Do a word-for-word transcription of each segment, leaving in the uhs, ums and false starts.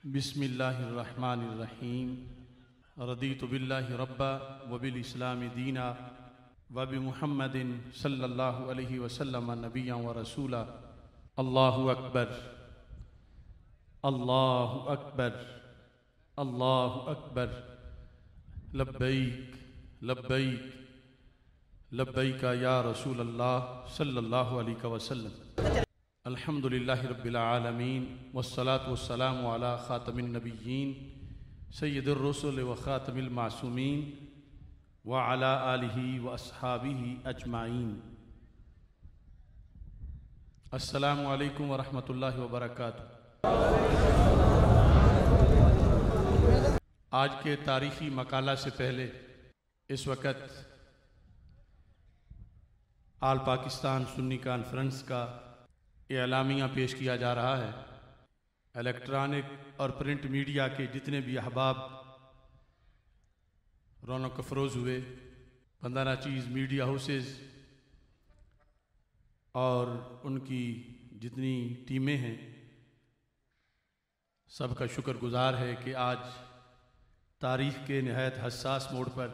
बिस्मिल्लाहिर्रहमानिर्रहीम। रदीतु बिल्लाहि रब्बा व बिल इस्लामी दीना व बि मुहम्मदिन सल्लल्लाहु अलैहि वसल्लम नबिय्या व रसूला। अल्लाहु अकबर, अल्लाहु अकबर, अल्लाहु अकबर। लब्बैक लब्बैक लब्बैक या रसूल अल्लाह सल्लल्लाहु अलैहि वसल्लम। अल्हम्दुलिल्लाहि रब्बिल आलमीन वस्सलातु वस्सलामु अला खातमिन नबिय्यीन सय्यिदिर रुसुल व खातमिल मासूमीन व अला आलिहि व अस्हाबिहि अजमाइन। अस्सलामु अलैकुम व रहमतुल्लाहि व बरकातुहू। आज के तारीख़ी मकाला से पहले इस वक़्त आल पाकिस्तान सुन्नी कॉन्फ्रेंस का एलामिया पेश किया जा रहा है। इलेक्ट्रॉनिक और प्रिंट मीडिया के जितने भी अहबाब रौनक अफरोज़ हुए, पंद्रह चीज़ मीडिया हाउसेस और उनकी जितनी टीमें हैं, सबका शुक्रगुजार है कि आज तारीख़ के नहायत हसास मोड़ पर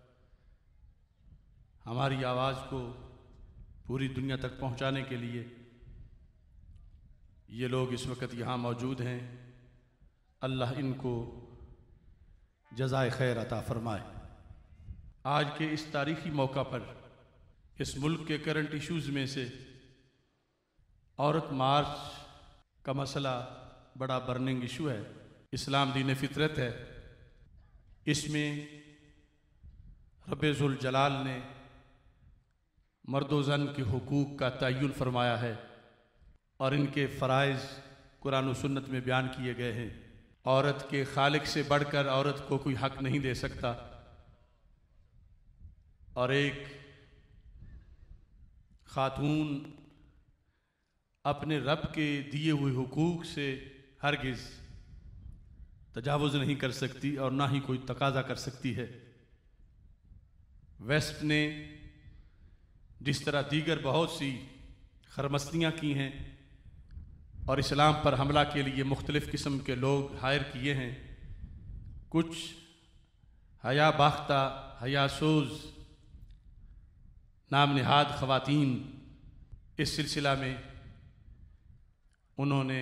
हमारी आवाज़ को पूरी दुनिया तक पहुंचाने के लिए ये लोग इस वक्त यहाँ मौजूद हैं। अल्लाह इनको जज़ाए खैर अता फ़रमाए। आज के इस तारीख़ी मौका पर इस मुल्क के करंट इश्यूज़ में से औरत मार्च का मसला बड़ा बर्निंग इशू है। इस्लाम दीन फितरत है। इसमें रब्बे ज़ुल जलाल ने मर्द व ज़न के हुकूक का तय्युन फरमाया है और इनके फ़राइज़ कुरान व सुन्नत में बयान किए गए हैं। औरत के खालिक से बढ़कर औरत को कोई हक नहीं दे सकता और एक खातून अपने रब के दिए हुए हुकूक से हरगिज़ तजावुज़ नहीं कर सकती और ना ही कोई तकाज़ा कर सकती है। वेस्ट ने जिस तरह दीगर बहुत सी खरमस्तियाँ की हैं और इस्लाम पर हमला के लिए मुख्तलिफ़ किस्म के लोग हायर किए हैं, कुछ हया बाख्ता हया सोज़ नाम नहाद ख़वातीन इस सिलसिला में उन्होंने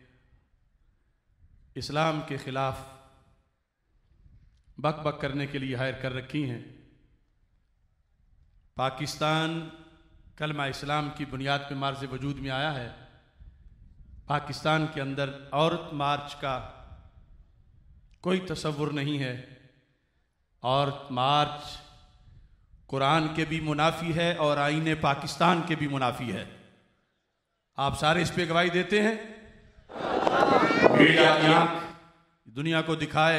इस्लाम के ख़िलाफ़ बक बक करने के लिए हायर कर रखी हैं। पाकिस्तान कलमा इस्लाम की बुनियाद पर मार्ज़ वजूद में आया है। पाकिस्तान के अंदर औरत मार्च का कोई तसव्वुर नहीं है। औरत मार्च कुरान के भी मुनाफी है और आईने पाकिस्तान के भी मुनाफी है। आप सारे इस पे गवाही देते हैं। मीडिया की आंख दुनिया को दिखाए।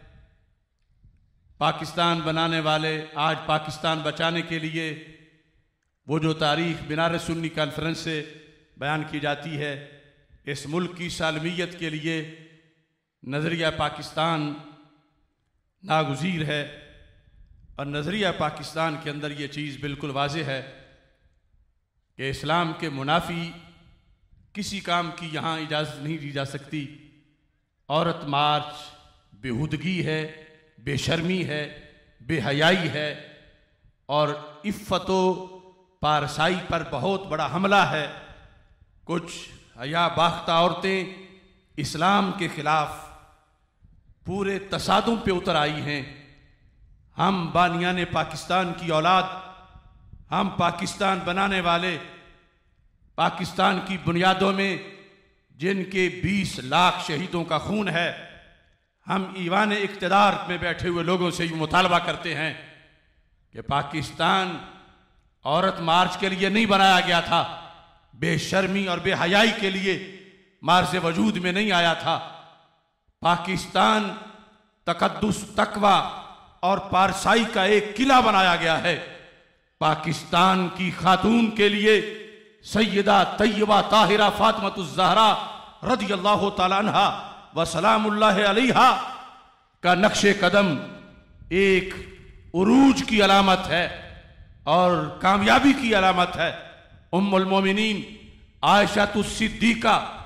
पाकिस्तान बनाने वाले आज पाकिस्तान बचाने के लिए वो जो तारीख़ बनारस सुन्नी कॉन्फ्रेंस से बयान की जाती है, इस मुल्क की सालमियत के लिए नज़रिया पाकिस्तान नागुज़ीर है और नज़रिया पाकिस्तान के अंदर ये चीज़ बिल्कुल वाज़ेह है कि इस्लाम के मुनाफी किसी काम की यहाँ इजाज़त नहीं दी जा सकती। औरत मार्च बेहुदगी है, बेशर्मी है, बेहयाई है और इफ़्फ़तो पारसाई पर बहुत बड़ा हमला है। कुछ हया बाख्ता औरतें इस्लाम के ख़िलाफ़ पूरे तसादुम पे उतर आई हैं। हम बानियान पाकिस्तान की औलाद, हम पाकिस्तान बनाने वाले, पाकिस्तान की बुनियादों में जिनके बीस लाख शहीदों का खून है, हम ईवान इक़्तिदार में बैठे हुए लोगों से ये मुतालबा करते हैं कि पाकिस्तान औरत मार्च के लिए नहीं बनाया गया था, बेशर्मी और बेहयाई के लिए मार्ज़ वजूद में नहीं आया था। पाकिस्तान तकद्दुस, तकवा और पारसाई का एक किला बनाया गया है। पाकिस्तान की खातून के लिए सैयदा तैयबा ताहिरा फातिमातुज़ ज़हरा रज़ियल्लाहु ताला अन्हा व सलामुल्लाहि अलैहा का नक्शे कदम एक उरूज की अलामत है और कामयाबी की अलामत है। उम्मुल मोमिनीन आयशा सिद्दीका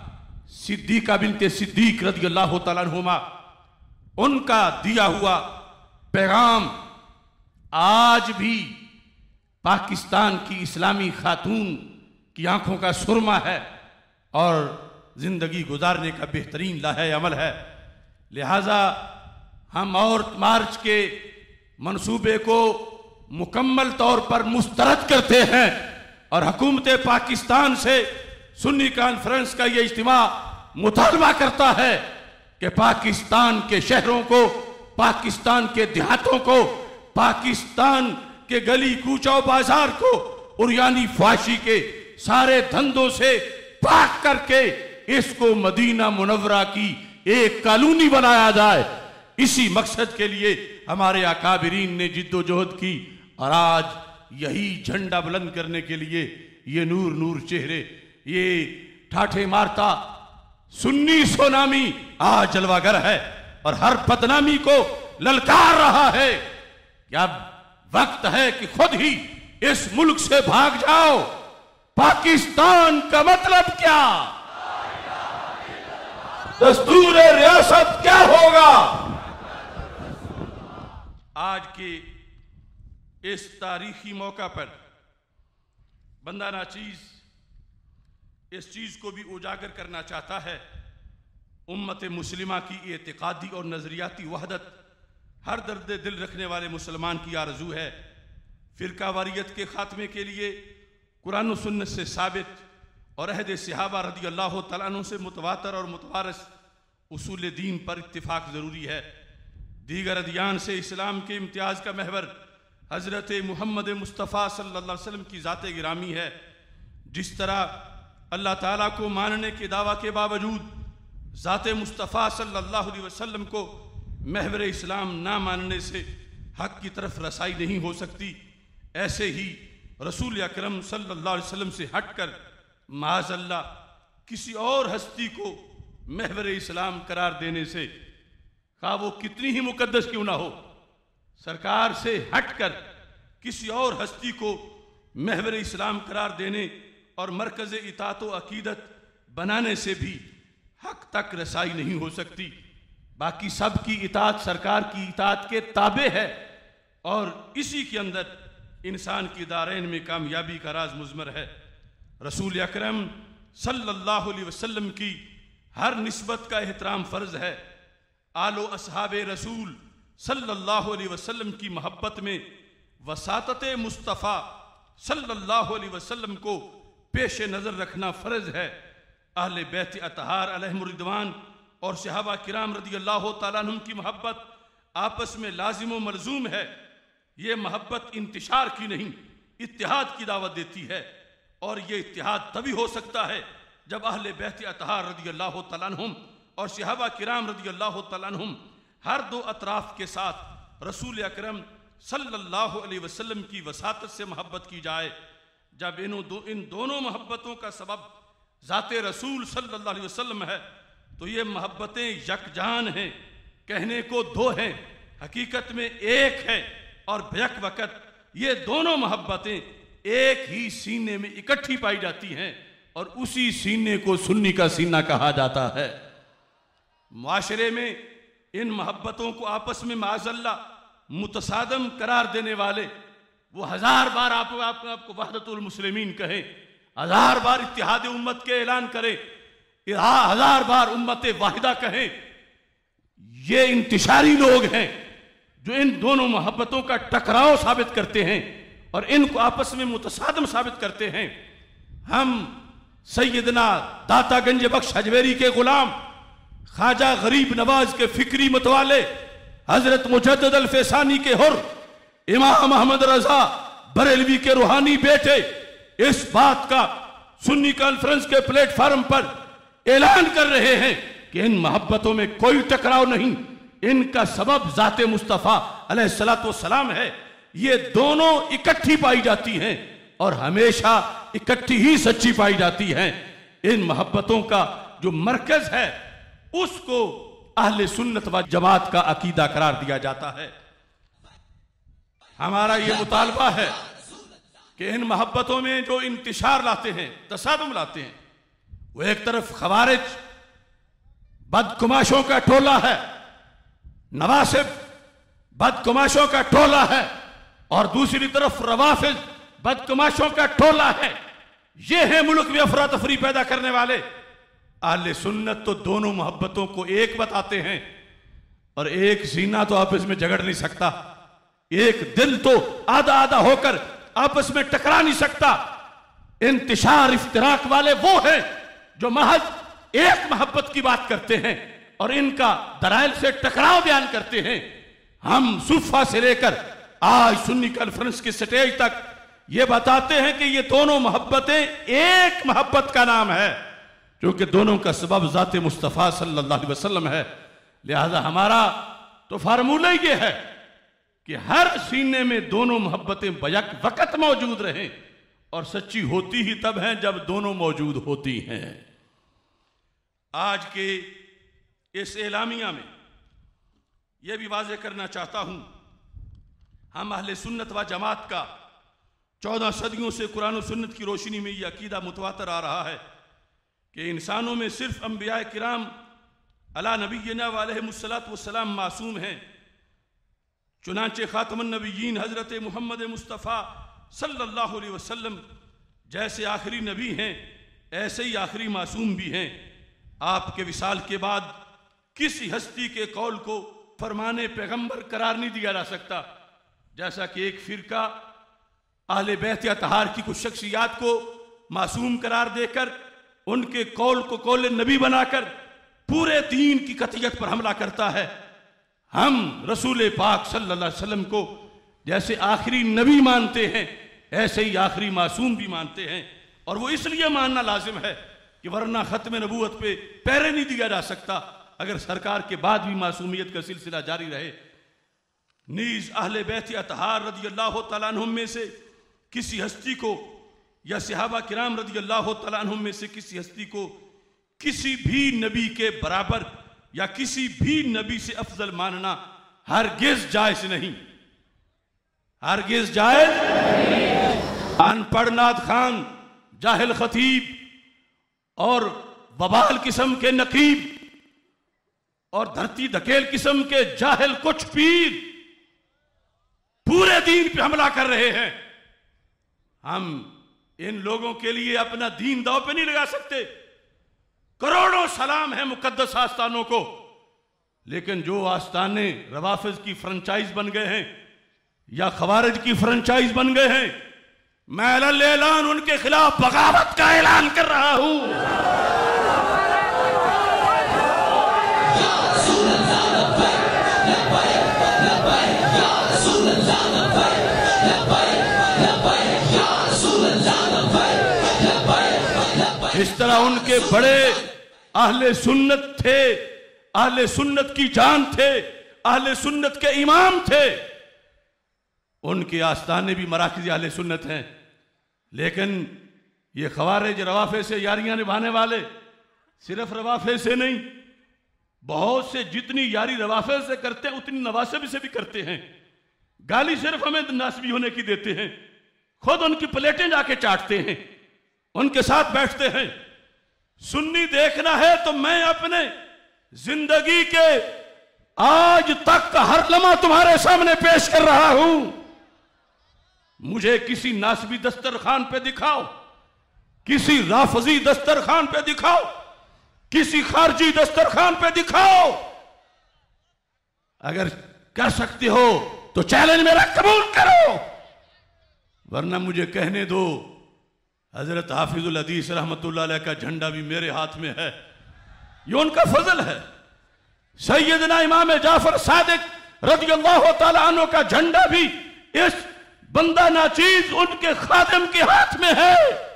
सिद्दीका बिनते सिद्दीक रज़ियल्लाहु तआला अन्हुमा, उनका दिया हुआ पैगाम आज भी पाकिस्तान की इस्लामी खातून की आंखों का सुरमा है और जिंदगी गुजारने का बेहतरीन लाहे अमल है। लिहाजा हम और मार्च के मंसूबे को मुकम्मल तौर पर मुस्तरद करते हैं और हुकूमत पाकिस्तान से सुन्नी कॉन्फ्रेंस का ये इज्तिमा मुतालबा करता है कि पाकिस्तान के शहरों को, पाकिस्तान के देहातों को, पाकिस्तान के गली कूचो बाजार को उरियानी फाशी के सारे धंधों से पाक करके इसको मदीना मुनव्वरा की एक कॉलोनी बनाया जाए। इसी मकसद के लिए हमारे अकाबिरीन ने जिद्दोजहद की और आज यही झंडा बुलंद करने के लिए ये नूर नूर चेहरे, ये ठाठे मारता सुन्नी सोनामी आज जलवागर है और हर बदनामी को ललकार रहा है कि अब वक्त है कि खुद ही इस मुल्क से भाग जाओ। पाकिस्तान का मतलब क्या, दस्तूर रियासत क्या होगा। आज के इस तारीखी मौका पर बंदा नाचीज इस चीज को भी उजागर करना चाहता है, उम्मत मुस्लिमा की एतिकादी और नजरियाती वहदत हर दर्द दिल रखने वाले मुसलमान की आरजू है। फिरका वारियत के खात्मे के लिए कुरान सुन्नत से साबित और अहद सहाबा रदी अल्लाह तआला अन्हु से मुतवातर और मुतवारस उसूल दीन पर इत्तिफाक ज़रूरी है। दीगर अदियान से इस्लाम के इम्तियाज़ का महवर हज़रत मुहम्मद मुस्तफ़ा सल्लल्लाहु अलैहि वसल्लम की ज़ात गिरामी है। जिस तरह अल्लाह ताला को मानने के दावा के बावजूद ज़ात मुस्तफ़ा सल्लल्लाहु अलैहि वसल्लम को महवर इस्लाम ना मानने से हक़ की तरफ रसाई नहीं हो सकती, ऐसे ही रसूल अकरम सल्लल्लाहु अलैहि वसल्लम से हटकर माज़अल्लाह किसी और हस्ती को महवर इस्लाम करार देने से, खा वो कितनी ही मुकद्दस क्यों ना हो, सरकार से हटकर किसी और हस्ती को महवर इस्लाम करार देने और मरकज़ इताअत व अकीदत बनाने से भी हक तक रसाई नहीं हो सकती। बाकी सब की इताअत सरकार की इताअत के ताबे है और इसी के अंदर इंसान की दारैन में कामयाबी का राज मुज़मर है। रसूल अकरम सल्लल्लाहु अलैहि वसल्लम की हर निस्बत का एहतराम फ़र्ज है। आलो असहाबे रसूल सल्लल्लाहु अलैहि वसल्लम की मोहब्बत में वसातत मुस्तफ़ा सल्लल्लाहु अलैहि वसल्लम को पेश नज़र रखना फ़र्ज है। अहले बैत अतहार अलैहिम रिदवान और सहाबा किराम रदी अल्लाह तआला अन्हुम की मोहब्बत आपस में लाजिम व मलजूम है। ये मोहब्बत इंतिशार की नहीं, इत्तिहाद की दावत देती है और ये इत्तिहाद तभी हो सकता है जब अहले बैत अतहार रदी अल्लाह तआला अन्हुम और सहाबा किराम रदी अल्लाह तआला अन्हुम हर दो अतराफ के साथ रसूल अकरम सल्लल्लाहु अलैहि वसल्लम की वसातत से मोहब्बत की जाए। जब इन दो इन दोनों मोहब्बतों का सबब ज़ाते रसूल सल्लल्लाहु अलैहि वसल्लम है तो ये मोहब्बतें यकजान हैं, कहने को दो हैं, हकीकत में एक है और बैक वक़्त ये दोनों मोहब्बतें एक ही सीने में इकट्ठी पाई जाती हैं और उसी सीने को सुन्नी का सीना कहा जाता है। माशरे में इन मोहब्बतों को आपस में माज़अल्लाह मुतसादम करार देने वाले वो हजार बार आप, आप, आपको वहदतुल मुस्लिमीन कहें, हजार बार इत्तिहाद उम्मत के ऐलान करें, हजार बार उम्मत वाहिदा कहें, ये इंतिशारी लोग हैं जो इन दोनों मोहब्बतों का टकराव साबित करते हैं और इनको आपस में मुतसादम साबित करते हैं। हम सैयदना दाता गंज बख्श हजवेरी के गुलाम ख्वाजा गरीब नवाज के फिक्री मतवाले हजरत मुजद्दद अल फैसानी के हुर इमाम अहमद रजा बरेलवी के रूहानी बेटे इस बात का सुन्नी कॉन्फ्रेंस के प्लेटफार्म पर ऐलान कर रहे हैं कि इन मोहब्बतों में कोई टकराव नहीं, इनका सबब ज़ाते मुस्तफ़ा अलैहिस्सलातु वस्सलाम है। ये दोनों इकट्ठी पाई जाती हैं और हमेशा इकट्ठी ही सच्ची पाई जाती हैं। इन मोहब्बतों का जो मरकज है उसको अहले सुन्नत व जमात का अकीदा करार दिया जाता है। हमारा ये मुतालबा है कि इन मोहब्बतों में जो इंतिशार लाते हैं, तसादुम लाते हैं, वो एक तरफ खवारिज बदकुमाशों का टोला है, नवासिब बदकुमाशों का टोला है, और दूसरी तरफ रवाफिज बदकुमाशों का टोला है। ये है मुल्क में अफरा तफरी पैदा करने वाले। अहले सुन्नत तो दोनों मोहब्बतों को एक बताते हैं, और एक सीना तो आपस में झगड़ नहीं सकता, एक दिल तो आधा आधा होकर आपस में टकरा नहीं सकता। इंतिशार इफ्तिराक वाले वो हैं जो महज एक मोहब्बत की बात करते हैं और इनका दलाइल से टकराव बयान करते हैं। हम सुफा से लेकर आज सुन्नी कॉन्फ्रेंस की स्टेज तक ये बताते हैं कि ये दोनों मोहब्बतें एक मोहब्बत का नाम है, क्योंकि दोनों का सबब ज़ाते मुस्तफ़ा सल्लल्लाहु अलैहि वसल्लम है। लिहाजा हमारा तो फार्मूला ये है कि हर सीने में दोनों मोहब्बतें बैक वक़्त मौजूद रहें, और सच्ची होती ही तब हैं जब दोनों मौजूद होती हैं। आज के इस एलामिया में यह भी वाज़ेह करना चाहता हूं, हम अहले सुन्नत व जमात का चौदह सदियों से कुरान और सुन्नत की रोशनी में यह अकीदा मुतवातर आ रहा है कि इंसानों में सिर्फ अंबिया किराम अला नबीना अलैहिमुस्सलातु वस्सलाम मासूम हैं। चुनांचे खातमुन नबिय्यीन हज़रत मोहम्मद मुस्तफ़ा सल्लल्लाहु अलैहि वसल्लम जैसे आखिरी नबी हैं, ऐसे ही आखिरी मासूम भी हैं। आपके विसाल के बाद किसी हस्ती के कौल को फरमाने पैगंबर करार नहीं दिया जा सकता। जैसा कि एक फिरका अहले बैत या तहार की कुछ शख्सियात को मासूम करार देकर उनके कौल को कौल नबी बनाकर पूरे दीन की कतियत पर हमला करता है। हम रसूल पाक सल्लल्लाहु अलैहि वसल्लम को जैसे आखिरी नबी मानते हैं, ऐसे ही आखिरी मासूम भी मानते हैं, और वो इसलिए मानना लाजिम है कि वरना खत्म नबूवत पे पैरे नहीं दिया जा सकता अगर सरकार के बाद भी मासूमियत का सिलसिला जारी रहे। नीज अहले बैत अतहार रदी अल्लाह तआला अन्हुम में से किसी हस्ती को या सहाबा किराम रदी अल्लाह तआला अन्हुम में से किसी हस्ती को किसी भी नबी के बराबर या किसी भी नबी से अफजल मानना हरगिज जायज नहीं, हरगिज जायज। अनपढ़ नाद खान, जाहिल खतीब और बबाल किस्म के नकीब और धरती धकेल किस्म के जाहिल कुछ पीर पूरे दीन पे हमला कर रहे हैं। हम इन लोगों के लिए अपना दीन दांव पे नहीं लगा सकते। करोड़ों सलाम है मुकद्दस आस्थानों को, लेकिन जो आस्थाने रवाफिज की फ्रेंचाइज बन गए हैं या खवारिज की फ्रेंचाइज बन गए हैं, मैं ऐलान उनके खिलाफ बगावत का ऐलान कर रहा हूं। इस तरह उनके बड़े अहले सुन्नत थे, अहले सुन्नत की जान थे, अहले सुन्नत के इमाम थे। उनके आस्थाने भी मराकज़ी अहले सुन्नत हैं, लेकिन ये खवारिज रवाफे से यारियां निभाने वाले सिर्फ रवाफे से नहीं, बहुत से जितनी यारी रवाफे से करते हैं उतनी नवासिब से भी करते हैं। गाली सिर्फ हमें नासबी होने की देते हैं, खुद उनकी प्लेटें जाके चाटते हैं, उनके साथ बैठते हैं। सुन्नी देखना है तो मैं अपने जिंदगी के आज तक का हर लम्हा तुम्हारे सामने पेश कर रहा हूं। मुझे किसी नासबी दस्तरखान पे दिखाओ, किसी राफजी दस्तरखान पे दिखाओ, किसी खारजी दस्तरखान पे दिखाओ। अगर कर सकते हो तो चैलेंज मेरा कबूल करो, वरना मुझे कहने दो हजरत हाफिजुल हदीस रहमतुल्लाह अलैह का झंडा भी मेरे हाथ में है। ये उनका फजल है। सैयदना इमाम जाफर सादिक रज़ियल्लाहु ताला अन्हु का झंडा भी इस बंदा नाचीज उनके खादिम के हाथ में है।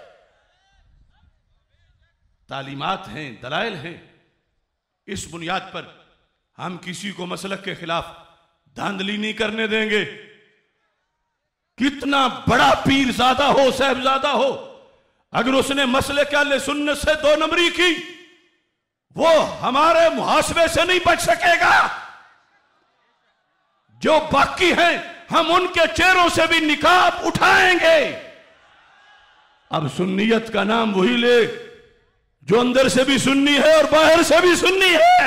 तालीमात हैं, दलाइल हैं। इस बुनियाद पर हम किसी को मसलक के खिलाफ धांधली नहीं करने देंगे। कितना बड़ा पीरजादा हो, साहबजादा हो, अगर उसने मसले के अहले सुन्नत से दो नंबरी की, वो हमारे मुहासबे से नहीं बच सकेगा। जो बाकी हैं हम उनके चेहरों से भी निकाब उठाएंगे। अब सुन्नियत का नाम वही ले जो अंदर से भी सुन्नी है और बाहर से भी सुन्नी है।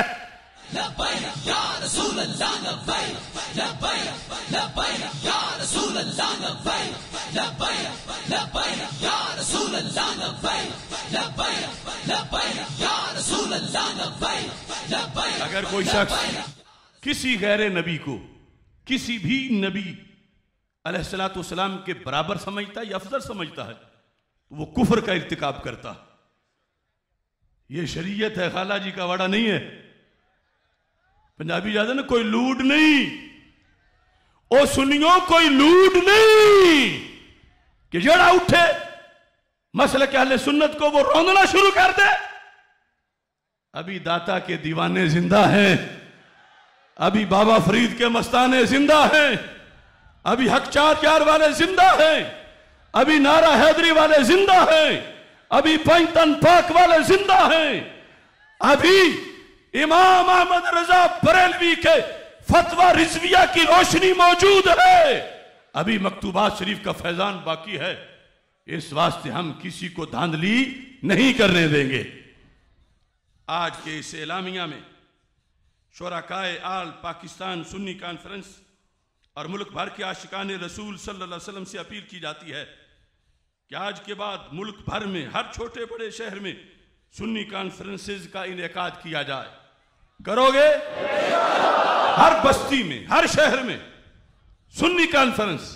अगर कोई शख्स किसी गैर नबी को किसी भी नबी अलैहिस्सलातु वस्सलाम के बराबर समझता है या अफजल समझता है तो वो कुफ्र का इर्तिकाब करता है। ये शरीयत है, खाला जी का वाड़ा नहीं है। पंजाबी ज्यादा ना, कोई लूट नहीं, ओ सुनियो कोई लूट नहीं कि जड़ा उठे मसले के अहले सुन्नत को वो रोंदना शुरू कर दे। अभी दाता के दीवाने जिंदा हैं, अभी बाबा फरीद के मस्ताने जिंदा हैं, अभी हक चार चार वाले जिंदा हैं, अभी नारा हैदरी वाले जिंदा हैं, अभी पंचतन पाक वाले जिंदा हैं, अभी इमाम अहमद रजा बरेलवी के फतवा रिजविया की रोशनी मौजूद है, अभी मकतूबात शरीफ का फैजान बाकी है। इस वास्ते हम किसी को धांधली नहीं करने देंगे। आज के इस एलामिया में शुरकाए आल पाकिस्तान सुन्नी कॉन्फ्रेंस और मुल्क भर के आशिकान रसूल सल्लल्लाहु अलैहि वसल्लम से अपील की जाती है कि आज के बाद मुल्क भर में हर छोटे बड़े शहर में सुन्नी कॉन्फ्रेंसेस का इनेकाद किया जाए। करोगे? हर बस्ती में, हर शहर में सुन्नी कॉन्फ्रेंस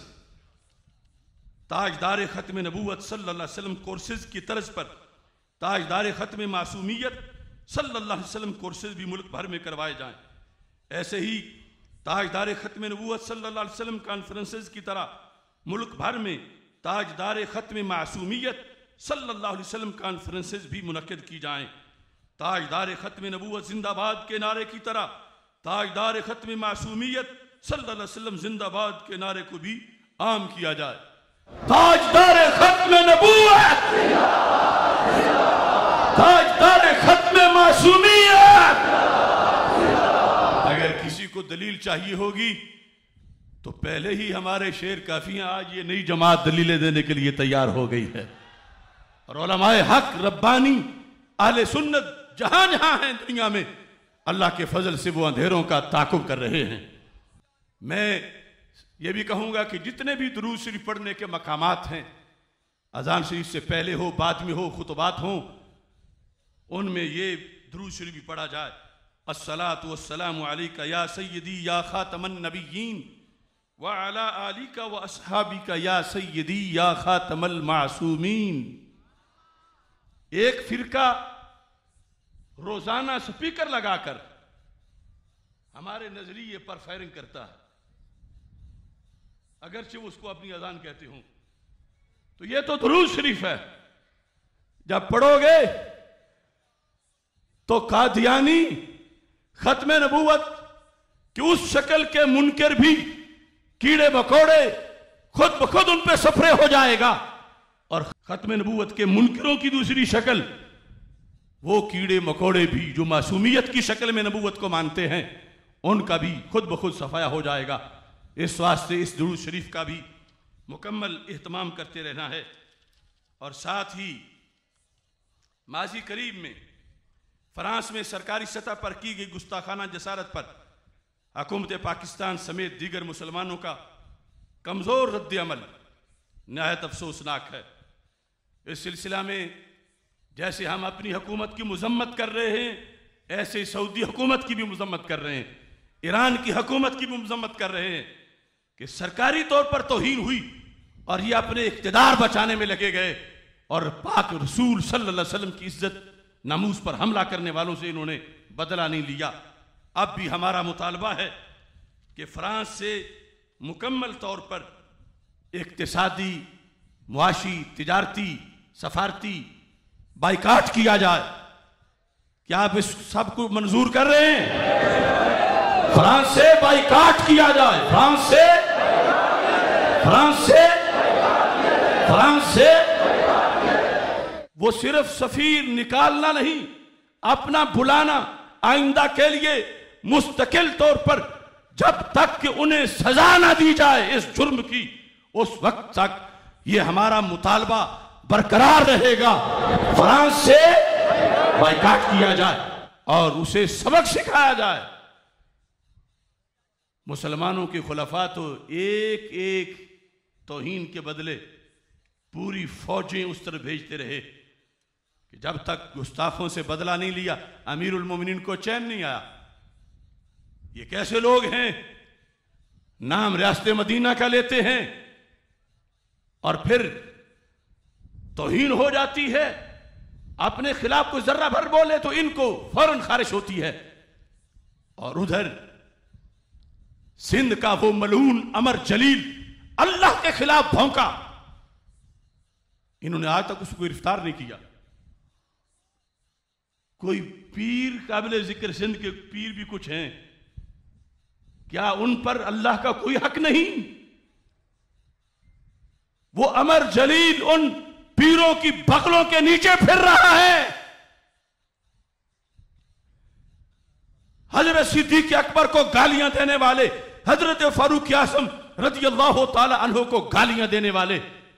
ताजदार खत्म नबूवत सल्लल्लाहु अलैहि वसल्लम कोर्सेज की तर्ज पर ताजदार खत्म मासूमियत सल्लल्लाहु अलैहि वसल्लम कोर्सेज भी मुल्क भर में करवाए जाएं। ऐसे ही ताजदार खत्म नबूवत सल्लल्लाहु अलैहि वसल्लम कॉन्फ्रेंसेज की तरह मुल्क भर में ताजदार खत्म मासूमियत सल्लल्लाहु अलैहि वसल्लम कॉन्फ्रेंसेज भी मुनक्किद की जाएं। ताजदार खत्म नबूवत जिंदाबाद के नारे की तरह ताजदार खत्म मासूमियत सल्लल्लाहु अलैहि वसल्लम जिंदाबाद के नारे को भी आम किया जाए। ताजदार खत्म नबूवत, ताजदार खत्म मासूमियत। अगर किसी को दलील चाहिए होगी तो पहले ही हमारे शेर काफी हैं। आज ये नई जमात दलीलें देने के लिए तैयार हो गई है और उलमाए हक रब्बानी अहले सुन्नत जहां जहां हैं दुनिया में अल्लाह के फजल से वो अंधेरों का ताकुब कर रहे हैं। मैं ये भी कहूंगा कि जितने भी दुरूद शरीफ पढ़ने के मकामात हैं, अजान शरीफ से पहले हो, बाद में हो, खुतबात हो, उनमें ये दुरूद शरीफ भी पढ़ा जाए। अस्सलातु वस्सलामु अलैका या सय्यदी या खातमन नबिय्यीन व अला आलिका व अस्हाबिका या सय्यदी या खातमल मासूमीन। एक फिरका रोजाना स्पीकर लगाकर हमारे नजरिए पर फायरिंग करता है, अगरचे वो उसको अपनी अजान कहते हो। तो ये तो दुरूद शरीफ है। जब पढ़ोगे तो कादियानी खत्म नबूवत कि उस शक्ल के मुनकर भी कीड़े मकोड़े खुद ब खुद उन पे सफरे हो जाएगा, और खत्म नबूवत के मुनकरों की दूसरी शक्ल वो कीड़े मकोड़े भी जो मासूमियत की शक्ल में नबूवत को मानते हैं उनका भी खुद ब खुद सफाया हो जाएगा। इस वास्ते इस दुरूद शरीफ का भी मुकम्मल एहतमाम करते रहना है। और साथ ही माजी करीब में फ्रांस में सरकारी सतह पर की गई गुस्ताखाना जसारत पर हुकूमत पाकिस्तान समेत दीगर मुसलमानों का कमज़ोर रद्द अमल नहायत अफसोसनाक है। इस सिलसिला में जैसे हम अपनी हुकूमत की मजम्मत कर रहे हैं, ऐसे सऊदी हुकूमत की भी मजम्मत कर रहे हैं, ईरान की हुकूमत की भी मजम्मत कर रहे हैं कि सरकारी तौर पर तौहीन हुई और ये अपने इख्तिदार बचाने में लगे गए और पाक रसूल सल्लल्लाहु अलैहि वसल्लम की इज्जत नामूस पर हमला करने वालों से इन्होंने बदला नहीं लिया। अब भी हमारा मुतालबा है कि फ्रांस से मुकम्मल तौर पर इक्तिसादी, मुआशी, तिजारती, सफारती बाइकाट किया जाए। क्या आप इस सब को मंजूर कर रहे हैं? फ्रांस से बाइकाट किया जाए, फ्रांस से फ्रांस से फ्रांस से वो सिर्फ सफीर निकालना नहीं, अपना बुलाना आइंदा के लिए मुस्तकिल तौर पर जब तक कि उन्हें सजा ना दी जाए इस जुर्म की, उस वक्त तक ये हमारा मुतालबा बरकरार रहेगा। फ्रांस से बाइकाट किया जाए और उसे सबक सिखाया जाए। मुसलमानों के खुलफा तो एक एक तौहीन के बदले पूरी फौजें उस तरफ भेजते रहे कि जब तक गुस्ताखों से बदला नहीं लिया अमीरुल मोमिनीन को चैन नहीं आया। ये कैसे लोग हैं, नाम रियासत मदीना का लेते हैं और फिर तौहीन हो जाती है, अपने खिलाफ को जर्रा भर बोले तो इनको फौरन खारिश होती है। और उधर सिंध का वो मलून अमर जलील अल्लाह के खिलाफ भौंका, इन्होंने आज तक उसको गिरफ्तार नहीं किया। कोई पीर काबिल जिक्र सिंध के पीर भी कुछ हैं, क्या उन पर अल्लाह का कोई हक नहीं? वो अमर जलील उन पीरों की बगलों के नीचे फिर रहा है। हजरत सिद्दीक अकबर को गालियां देने वाले, हजरत फारूक आज़म रज़ी अल्लाह ताला अन्हु को गालियां देने वाले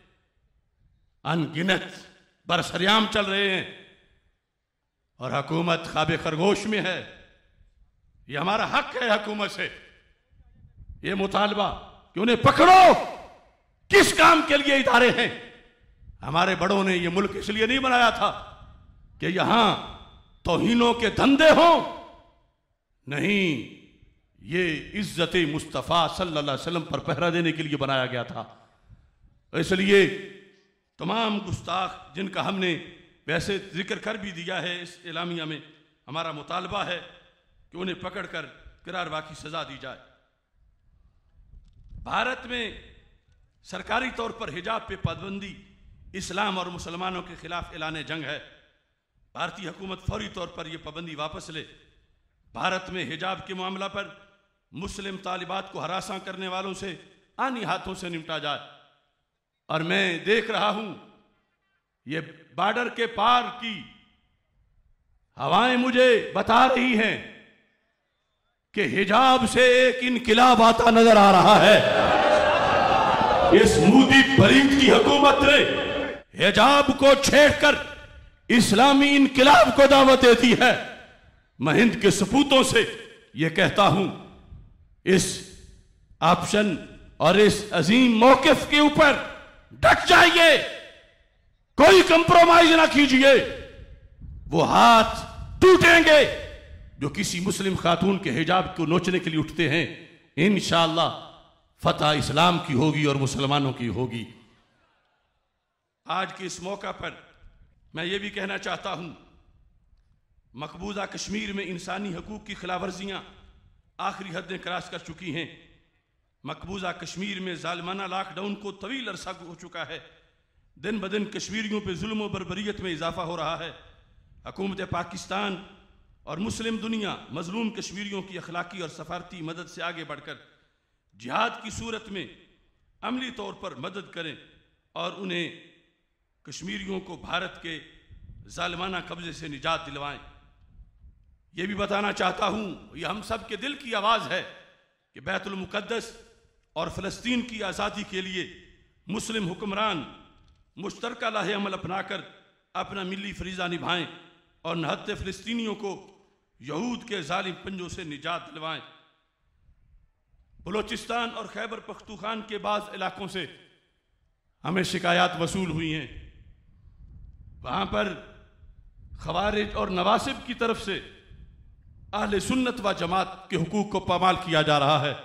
अनगिनत बरसरियाम चल रहे हैं और हुकूमत ख्वाबे खरगोश में है। ये हमारा हक है हुकूमत से ये मुतालबा कि उन्हें पकड़ो। किस काम के लिए इदारे हैं? हमारे बड़ों ने ये मुल्क इसलिए नहीं बनाया था कि यहां तौहीनों के धंधे हों, नहीं, ये इज्जत मुस्तफ़ा सल्लल्लाहु अलैहि वसल्लम पर पहरा देने के लिए बनाया गया था। इसलिए तमाम गुस्ताख जिनका हमने वैसे जिक्र कर भी दिया है इस एलामिया में, हमारा मुतालबा है कि उन्हें पकड़कर किरारवा की सजा दी जाए। भारत में सरकारी तौर पर हिजाब पे पाबंदी इस्लाम और मुसलमानों के खिलाफ ऐलान जंग है। भारतीय हुकूमत फौरी तौर पर यह पाबंदी वापस ले। भारत में हिजाब के मामला पर मुस्लिम तालिबात को हरासा करने वालों से आनी हाथों से निपटा जाए। और मैं देख रहा हूं ये बॉर्डर के पार की हवाएं मुझे बता रही हैं कि हिजाब से एक इनकिलाब आता नजर आ रहा है। इस मोदी फरीद की हुकूमत ने हिजाब को छेड़कर इस्लामी इनकिलाब को दावत देती है। मैं हिंद के सपूतों से यह कहता हूं, इस ऑप्शन और इस अजीम मौकिफ के ऊपर डट जाइए, कोई कंप्रोमाइज ना कीजिए। वो हाथ टूटेंगे जो किसी मुस्लिम खातून के हिजाब को नोचने के लिए उठते हैं। इंशाअल्लाह फतह इस्लाम की होगी और मुसलमानों की होगी। आज के इस मौका पर मैं ये भी कहना चाहता हूं, मकबूजा कश्मीर में इंसानी हकूक की खिलाफवर्जियां आखिरी हदें क्रॉस कर चुकी हैं। मकबूजा कश्मीर में जालिमाना लॉकडाउन को तवील अरसा हो चुका है। दिन ब दिन कश्मीरियों पर जुल्म और बर्बरियत में इजाफा हो रहा है। हुकूमत पाकिस्तान और मुस्लिम दुनिया मजलूम कश्मीरियों की अखलाकी और सफारती मदद से आगे बढ़कर जिहाद की सूरत में अमली तौर पर मदद करें और उन्हें कश्मीरियों को भारत के जालिमाना कब्जे से निजात दिलवाएं। यह भी बताना चाहता हूं, यह हम सब के दिल की आवाज़ है कि बैतुल मुक़द्दस और फ़लस्तीन की आज़ादी के लिए मुस्लिम हुक्मरान मुश्तरका लाहे अमल अपनाकर अपना मिली फरीज़ा निभाएं और नहत्ते फ़लस्तीनियों को यहूद के जालिम पंजों से निजात दिलवाएं। बलोचिस्तान और खैबर पख्तूनख्वा के बाज़ इलाकों से हमें शिकायत वसूल हुई हैं। वहाँ पर खवारिज और नवासिब की तरफ से अहले सुन्नत व जमात के हुकूक को पामाल किया जा रहा है।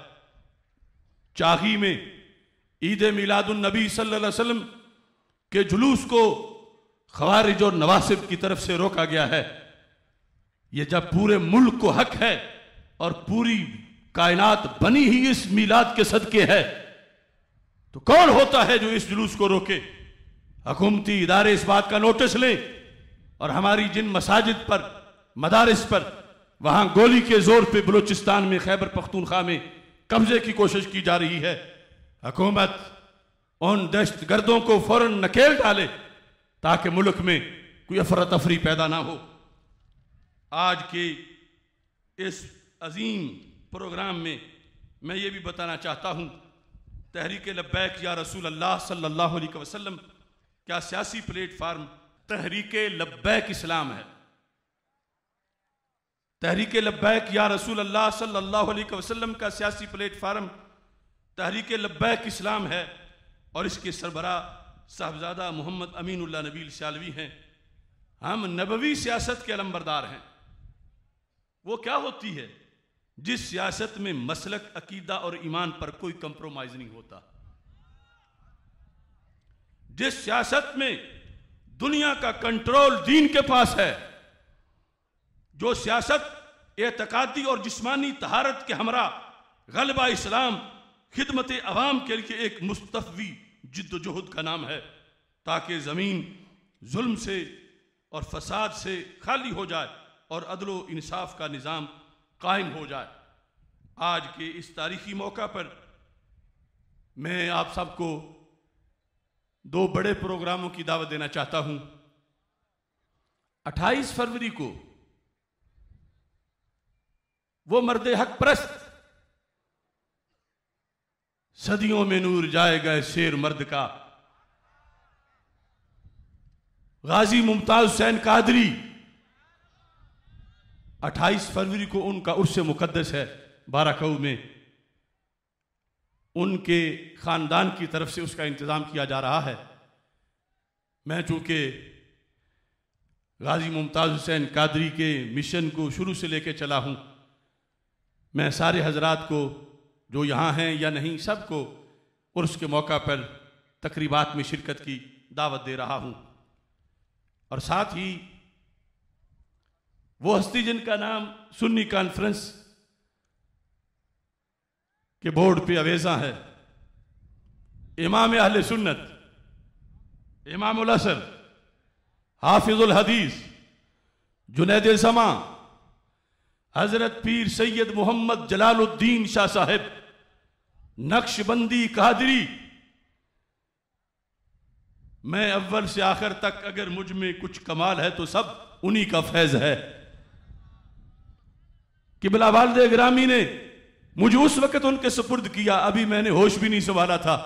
चाही में ईद मिलादुन नबी सल्लल्लाहु अलैहि वसल्लम के जुलूस को खवारिज और नवासिब की तरफ से रोका गया है। ये जब पूरे मुल्क को हक है और पूरी कायनात बनी ही इस मिलाद के सदके है, तो कौन होता है जो इस जुलूस को रोके? हुकूमती इदारे इस बात का नोटिस लें और हमारी जिन मसाजिद पर, मदारिस पर वहां गोली के जोर पे बलूचिस्तान में, खैबर पख्तूनख्वा में कब्जे की कोशिश की जा रही है, हुकूमत उन दहशतगर्दों को फौरन नकेल डाले ताकि मुल्क में कोई अफरा तफरी पैदा ना हो। आज के इस अजीम प्रोग्राम में मैं ये भी बताना चाहता हूँ, तहरीक लब्बैक या रसूल अल्लाह सल्लल्लाहु अलैहि वसल्लम क्या सियासी प्लेटफार्म तहरीक लब्बैक इस्लाम है। तहरीक लब्बैक या रसूल अल्लाह सल्लल्लाहु अलैहि वसल्लम का सियासी प्लेटफार्म तहरीक लब्बैक इस्लाम है और इसके सरबरा साहबजादा मोहम्मद अमीनुल्लाह नबील सियालवी हैं। हम नबवी सियासत के अलंबरदार हैं। वो क्या होती है? जिस सियासत में मसलक, अकीदा और ईमान पर कोई कंप्रोमाइज नहीं होता, जिस सियासत में दुनिया का कंट्रोल दीन के पास है, जो सियासत एतकादी और जिस्मानी तहारत के हमरा गलबा इस्लाम खिदमत अवाम के लिए एक मुस्तफवी जिद्दोजहद का नाम है, ताकि ज़मीन जुल्म से और फसाद से खाली हो जाए और अदलो इंसाफ का निज़ाम कायम हो जाए। आज के इस तारीखी मौका पर मैं आप सबको दो बड़े प्रोग्रामों की दावत देना चाहता हूं। अट्ठाईस फरवरी को वो मर्द हक परस्त, सदियों में नूर जाएगा शेर मर्द का, गाजी मुमताज हुसैन कादरी, अट्ठाईस फरवरी को उनका उर्स मुकद्दस है बाराकऊ में। उनके खानदान की तरफ से उसका इंतजाम किया जा रहा है। मैं चूंकि गाजी मुमताज हुसैन कादरी के मिशन को शुरू से लेकर चला हूं, मैं सारे हजरात को जो यहाँ हैं या नहीं, सबको उर्स के मौका पर तकरीबात में शिरकत की दावत दे रहा हूँ। और साथ ही वो हस्ती जिनका नाम सुन्नी कॉन्फ्रेंस के बोर्ड पे अवेजा है, इमाम अहले सुन्नत, इमामुल असर, हाफिजुल हदीस, जुनैद समा, हजरत पीर सैयद मोहम्मद जलालुद्दीन शाह साहिब, नक्शबंदी कादरी। मैं अव्वल से आखिर तक अगर मुझ में कुछ कमाल है तो सब उन्हीं का फैज है। किबला वालिद गिरामी ने मुझे उस वक्त उनके सुपुर्द किया, अभी मैंने होश भी नहीं संभाला था।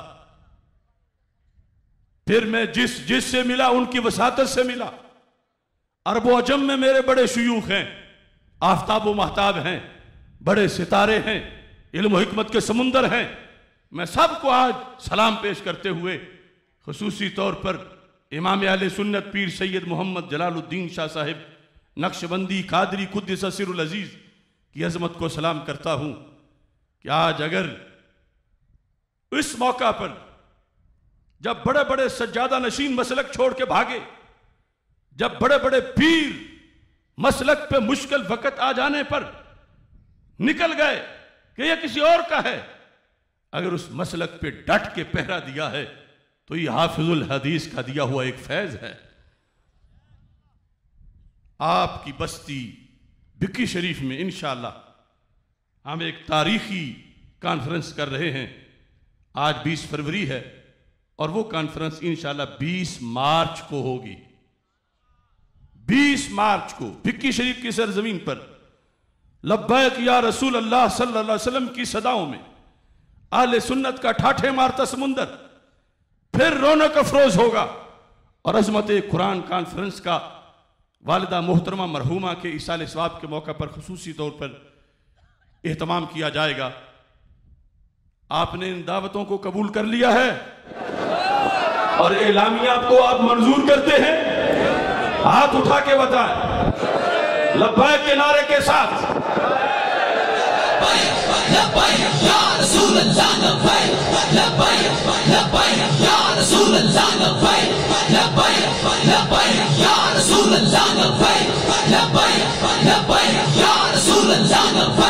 फिर मैं जिस जिस से मिला उनकी वसातत से मिला। अरबो अजम में मेरे बड़े शुयूख हैं, आफ्ताब व महताब हैं, बड़े सितारे हैं, इल्म हिकमत के समुंदर हैं। मैं सबको आज सलाम पेश करते हुए खुसूसी तौर पर इमाम अहले सुन्नत पीर सैयद मोहम्मद जलालुद्दीन शाह साहिब नक्शबंदी कादरी कुद्दस सिरुल अजीज की अजमत को सलाम करता हूं कि आज अगर इस मौका पर जब बड़े बड़े सज्जादा नशीन मसलक छोड़ के भागे, जब बड़े बड़े पीर मसलक पे मुश्किल वक्त आ जाने पर निकल गए कि यह किसी और का है, अगर उस मसलक पे डट के पहरा दिया है तो ये हाफिजुल हदीस का दिया हुआ एक फैज है। आपकी बस्ती बिक्की शरीफ में इंशाअल्लाह हम एक तारीखी कॉन्फ्रेंस कर रहे हैं। आज बीस फरवरी है और वो कॉन्फ्रेंस इंशाअल्लाह बीस मार्च को होगी। बीस मार्च को बिक्की शरीफ की सरजमीन पर लब्बैक या रसूल अल्लाह सल्लल्लाहु अलैहि वसल्लम की सदाओं में आले सुन्नत का ठाठे मारता समुंदर फिर रौनक अफरोज होगा और अजमत कुरान कॉन्फ्रेंस का वालिदा मोहतरमा मरहूमा के इसाले सवाब के मौका पर खुसूसी तौर पर एहतमाम किया जाएगा। आपने इन दावतों को कबूल कर लिया है और एलामिया को आप मंजूर करते हैं? हाथ उठा के बताएं लब्बैक के नारे के साथ। Ya Rasulullah,